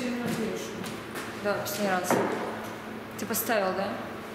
именно пьешь? Да, последний раз. Ты поставил, да?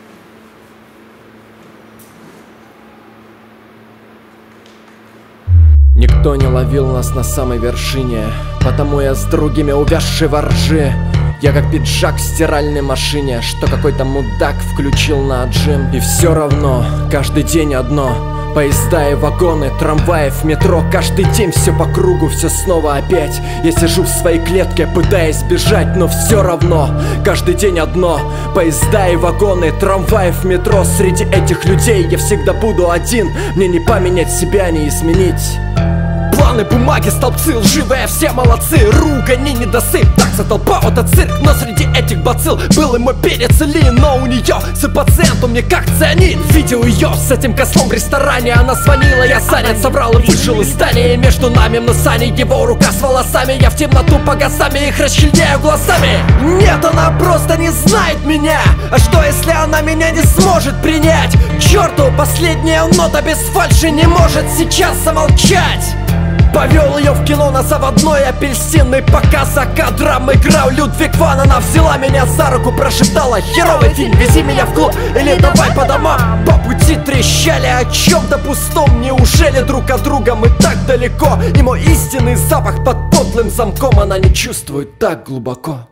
Никто не ловил нас на самой вершине, потому я с другими увязший во ржи. Я как пиджак в стиральной машине, что какой-то мудак включил на отжим. И все равно, каждый день одно: поезда и вагоны, трамваи в метро. Каждый день все по кругу, все снова опять. Я сижу в своей клетке, пытаясь бежать, но все равно, каждый день одно: поезда и вагоны, трамваи в метро. Среди этих людей я всегда буду один. Мне не поменять себя, не изменить. Планы, бумаги, столбцы, лживые, все молодцы. Ругани, недосып, такса, толпа, это цирк. Но среди этих бацилл был и мой перец Ли. Но у нее с пациентом мне как цианид. Видел ее с этим кослом в ресторане. Она звонила, я занят, собрал и вышел из здания. И между нами на сане его рука с волосами. Я в темноту по газами их расчленяю глазами. Нет, она просто не знает меня. А что если она меня не сможет принять? К черту, последняя нота без фальши не может сейчас замолчать. Повел ее в кино на заводной апельсинный, пока за кадром играл Людвиг ван. Она взяла меня за руку, прошептала: херовый фильм, вези меня в клуб или давай по домам. По пути трещали о чем-то пустом. Неужели друг от друга мы так далеко? И мой истинный запах под подлым замком она не чувствует так глубоко.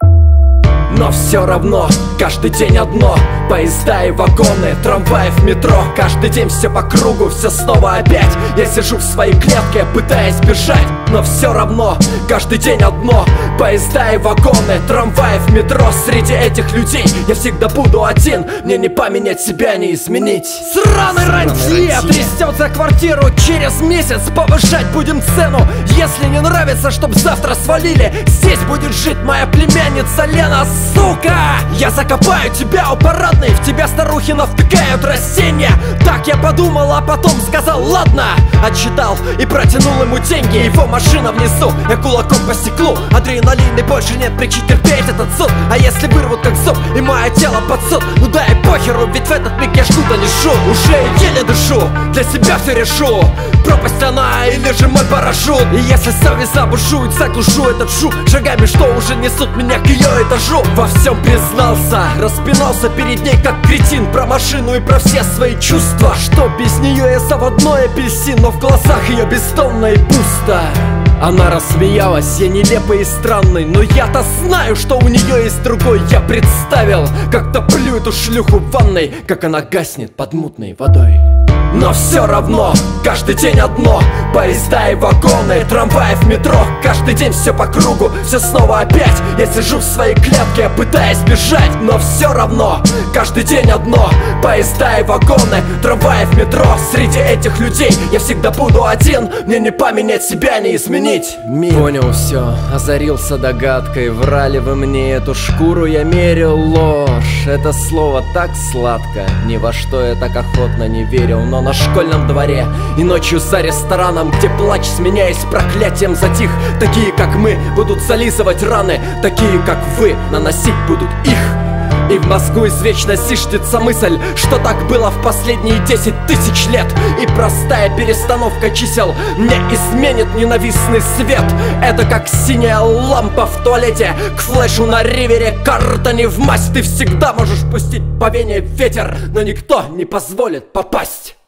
Но все равно, каждый день одно: поезда и вагоны, трамваи в метро. Каждый день все по кругу, все снова опять. Я сижу в своей клетке, пытаясь бежать, но все равно, каждый день одно: поезда и вагоны, трамваи в метро. Среди этих людей я всегда буду один. Мне не поменять себя, не изменить. Сраный рантье трясет за квартиру. Через месяц повышать будем цену. Если не нравится, чтоб завтра свалили. Здесь будет жить моя племянница Лена. Сука! Я закопаю тебя у парадной. В тебя старухи навтыкают растения. Так я подумал, а потом сказал: ладно. Отчитал и протянул ему деньги. Его машина внизу, я кулаком по стеклу. Адреналин, и больше нет причин терпеть этот суд. А если вырвут как зуб и мое тело под суд? Ну да и похеру, ведь в этот миг я жду-то нешу. Уже еле дышу, для себя все решу. Пропасть она или же мой парашют. И если совесть забушует, заглушу этот шум шагами, что уже несут меня к ее этажу. Во всем признался, распинался перед ней как кретин. Про машину и про все свои чувства, что без нее я заводной апельсин. Но в глазах ее бездонно и пусто. Она рассмеялась, я нелепый и странный, но я-то знаю, что у нее есть другой. Я представил, как топлю эту шлюху в ванной, как она гаснет под мутной водой. Но все равно, каждый день одно: поезда и вагоны, трамваи в метро. Каждый день все по кругу, все снова опять. Я сижу в своей клетке, пытаясь бежать, но все равно, каждый день одно: поезда и вагоны, трамваи в метро. Среди этих людей я всегда буду один. Мне не поменять себя, не изменить мир. Понял все, озарился догадкой. Врали вы мне эту шкуру, я мерил ложь. Это слово так сладко, ни во что я так охотно не верил. Но на школьном дворе и ночью за рестораном, где плач, сменяясь проклятием, затих. Такие как мы будут зализывать раны, такие как вы наносить будут их. И в мозгу извечно зиждется мысль, что так было в последние 10 тысяч лет. И простая перестановка чисел не изменит ненавистный свет. Это как синяя лампа в туалете к флешу на ривере. Карта не в масть, ты всегда можешь пустить по вене ветер, но никто не позволит попасть.